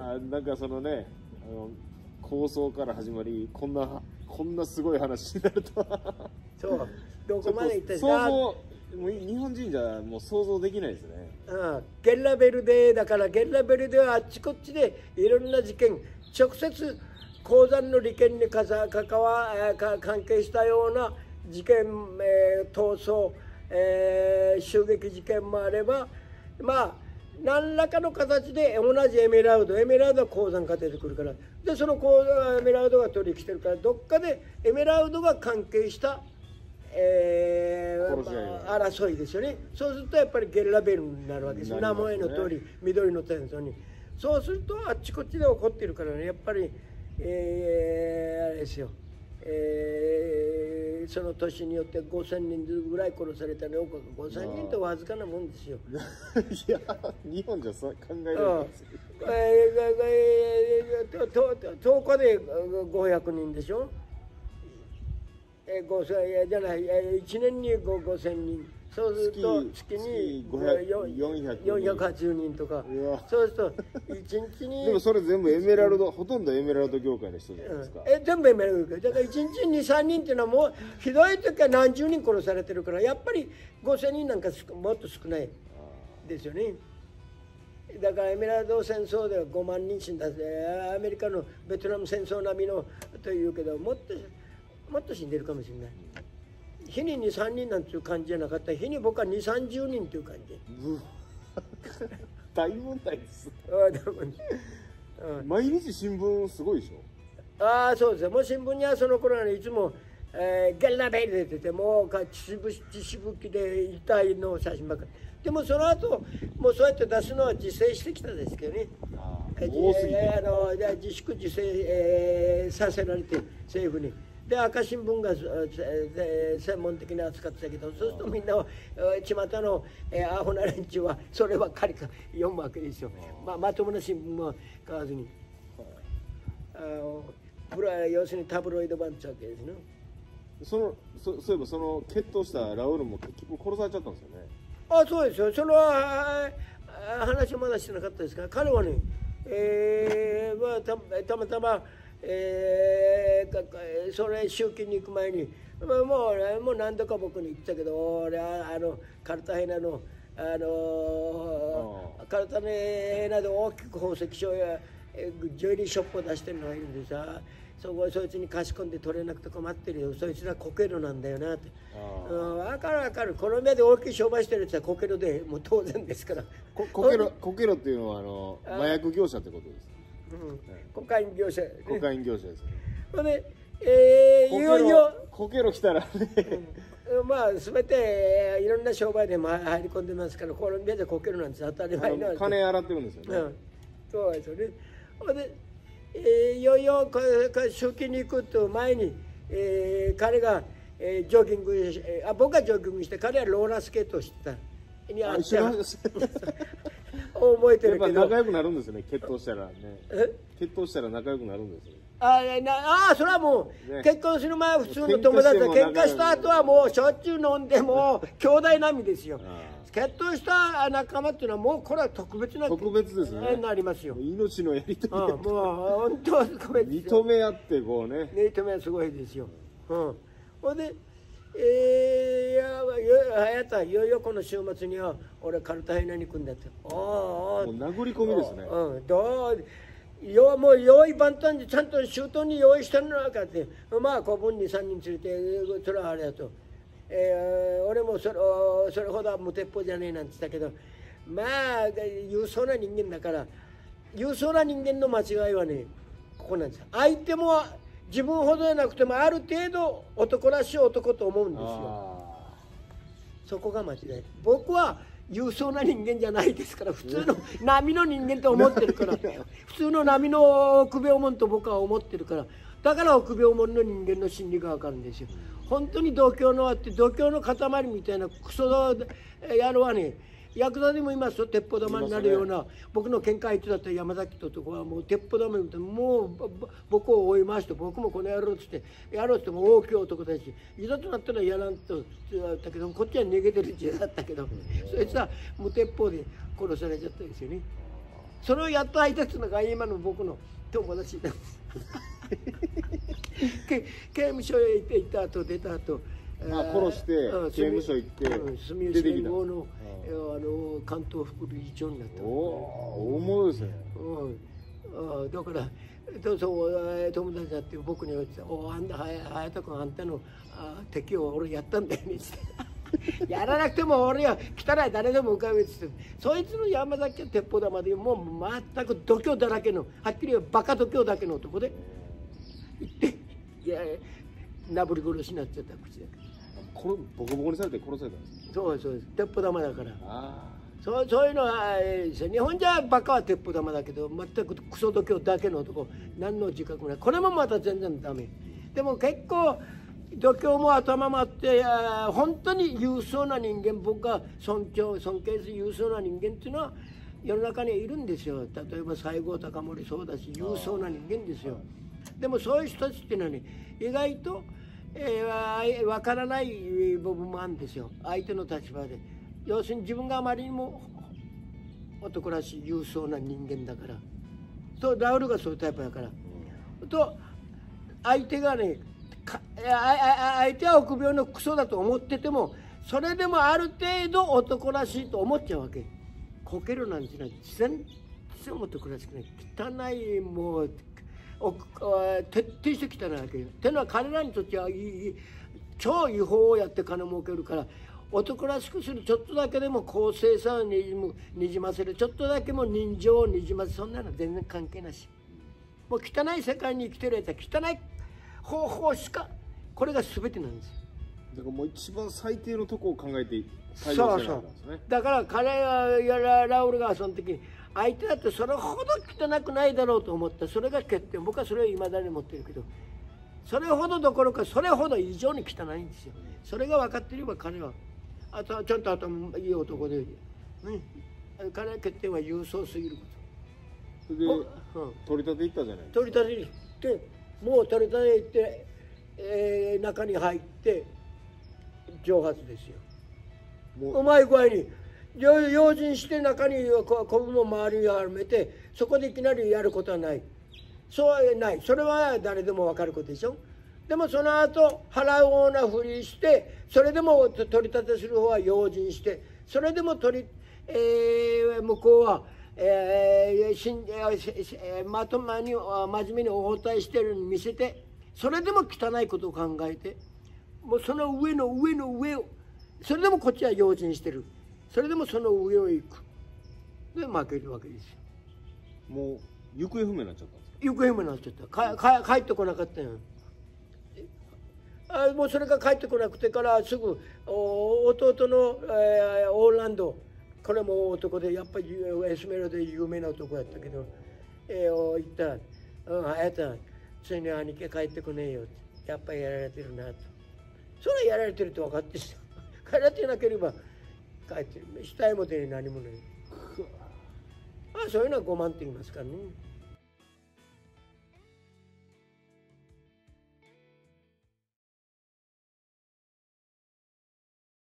なんかそのね、構想から始まり、こんなすごい話になるとは。 そう、どこまで行った想像、もう日本人じゃもう想像できないですね。 ゲッラベルデだから、ゲッラベルデはあっちこっちでいろんな事件、直接鉱山の利権に関係したような事件、逃走、襲撃事件もあれば、まあ何らかの形で同じエメラルドは鉱山から出てくるから、でそのエメラルドが取り来てるから、どっかでエメラルドが関係した、争いですよね。そうするとやっぱりゲリラベルになるわけです。名前の通り緑の戦争に。そうするとあっちこっちで起こってるからね、やっぱり、あれですよ、その年によって5000人ぐらい殺されたの、5000人ってわずかなもんですよ。 いや、日本じゃそう考えられないですよ。 10日で500人でしょ。じゃない、1年に5000人。そうすると月に480人とか。そうすると1日に。 でもそれ全部エメラルド、ほとんどエメラルド業界の人じゃないですか。 全部エメラルド業界。だから1日に2、3人っていうのはもうひどい時は何十人殺されてるから、やっぱり5000人なんかもっと少ないですよね。だからエメラルド戦争では5万人死んだ。アメリカのベトナム戦争並みのというけど、もっと死んでるかもしれない。日に2、3人なんていう感じじゃなかった。日に僕は2、30人という感じ。 大問題です。毎日新聞すごいでしょ。 ああ、そうですよ。もう新聞にはその頃は、ね、いつも、ゲラベルで出て、もう血しぶきで痛いの写真ばっかり。でもその後もうそうやって出すのは自制してきたですけどね。自粛自制、させられて政府に。で赤新聞が専門的に扱ってたけど、そうするとみんなは巷のアホな連中はそればっかり読むわけですよ。まともな新聞も買わずに、要するにタブロイド版ってわけですね。 そういえばその決闘したラウールも結局殺されちゃったんですよね。 あ、そうですよ。その話まだしてなかったですから、彼はね、たまたまそれ集金に行く前にもう何度か僕に言ったけど、俺カルタヘナのカルタヘナで大きく宝石商やジュエリーショップを出してるのがいるんでさ、そいつに貸し込んで取れなくて困ってるよ、そいつらコケロなんだよなって。分かる、コロンビアで大きい商売してるやつはコケロでもう当然ですから。 コケロっていうのは麻薬業者ってことです。 コカイン業者、 コカイン業者です。 それで、いよいよコケロ来たらね、 まあ全ていろんな商売でも入り込んでますから、コロンビアでコケロなんです、当たり前の。 金洗ってるんですよね。 そうですよね。で、いよいよ集金に行くと前に、彼がジョギング僕がジョギングして、彼はローラースケートをしてた。覚えてるけど、やっぱ仲良くなるんですよね。決闘したらね。決闘したら仲良くなるんですよ。 それはもう結婚する前は普通の友達で、喧嘩した後はもうしょっちゅう飲んで、もう兄弟並みですよ。決闘した仲間っていうのはもうこれは特別ですね。 なりますよ。 命のやり取り。 もう本当は特別ですよ。 認め合ってこうね。 認め合いすごいですよ。ほんでいよいよこの週末には俺カルタヘナに行くんだって。 もう殴り込みですね。 もう用意万端でちゃんと周到に用意してるのかって、まあ子分に3人連れて、それはあれだと、俺もそれほどは無鉄砲じゃねえなんて言ったけど、まあ勇壮な人間だから、勇壮な人間の間違いはねここなんですよ。相手も自分ほどじゃなくてもある程度男らしい男と思うんですよ。そこが間違い。僕は勇壮な人間じゃないですから、普通の波の人間と思ってるから、普通の波の臆病者と僕は思ってるから、だから臆病者の人間の心理が分かるんですよ。本当に度胸のあって、度胸の塊みたいなクソ野郎はね、ヤクザでもいますよ。鉄砲玉になるような、僕の喧嘩相手だった山崎とこはもう鉄砲玉みたいな、もう僕を追い回して、僕もこの野郎っつってやろうっても大きい男たち、いざとなったらやらんと言われたけど、こっちは逃げてる時代だったけど、そいつは無鉄砲で殺されちゃったんですよね。 それをやった相手っていうのが今の僕の友達なんです。刑務所へ行った後出た後、 殺して刑務所行って住吉連合の関東副理事長になった。 おお、大物ですね。 だからそう友達だって僕に言われて「おあんた隼人君、あんたの敵を俺やったんだよね」ってやらなくても俺は汚い誰でも浮かべてて、そいつの山崎は鉄砲玉でもう全く度胸だらけの、はっきり言えばバカ度胸だけの男で行っていやなぶり殺しになっちゃった口だけ。 ボコボコにされて殺されたんです。 そうです鉄砲玉だから。そういうのは日本じゃバカは鉄砲玉だけど、全くクソ度胸だけの男、何の自覚もない。これもまた全然ダメ。でも結構度胸も頭もあって、本当に優秀な人間、僕が尊敬する優秀な人間っていうのは世の中にはいるんですよ。例えば西郷隆盛そうだし、優秀な人間ですよ。でもそういう人たちっていうのはね、意外と分からない部分もあるんですよ、相手の立場で。要するに自分があまりにも男らしい優秀な人間だから、とラウルがそういうタイプだから、と相手がね、相手は臆病のクソだと思ってても、それでもある程度男らしいと思っちゃうわけ。こけるなんていうのは全然男らしくない、汚い、もう徹底して汚いわけよ。っていうのは彼らにとっては超違法をやって金儲けるから、男らしくするちょっとだけでも公正さをにじませる、ちょっとだけも人情をにじませる、そんなの全然関係なし。もう汚い世界に生きてるやつは汚い方法しか、これが全てなんですよ。 だからもう一番最低のとこを考えて対応してなかったんですね。 だから彼がラウルがその時に相手だってそれほど汚くないだろうと思った。それが欠点。僕はそれをいまだに持ってるけど、それほどどころかそれほど異常に汚いんですよ。それが分かっていれば彼はちゃんと頭いい男で、彼の欠点は優秀すぎること。 それで、取り立て行ったじゃないですか。 取り立てに行って、もう取り立て行って、中に入って蒸発ですよ。うまい具合に用心して中にこぶも周りを丸めて、そこでいきなりやることはない。そうはない。それは誰でも分かることでしょ。でもその後払うようなふりして、それでも取り立てする方は用心して、それでも向こうは、真面目に応対してるように見せて、それでも汚いことを考えて、もうその上の上の上を、それでもこっちは用心してる、それでもその上を行くで負けるわけですよ。 もう行方不明になっちゃったんですか。 行方不明になっちゃった。帰ってこなかったよ。もうそれが帰ってこなくてからすぐ弟の、オーランド、これも男でやっぱりエスメラで有名な男やったけど、言ったら「あやたついに兄貴帰ってこねえよ」って、やっぱりやられてるなと。それはやられてると分かってし帰られてなければ帰ってる、死体も出に何もない。そういうのは5万って言いますからね。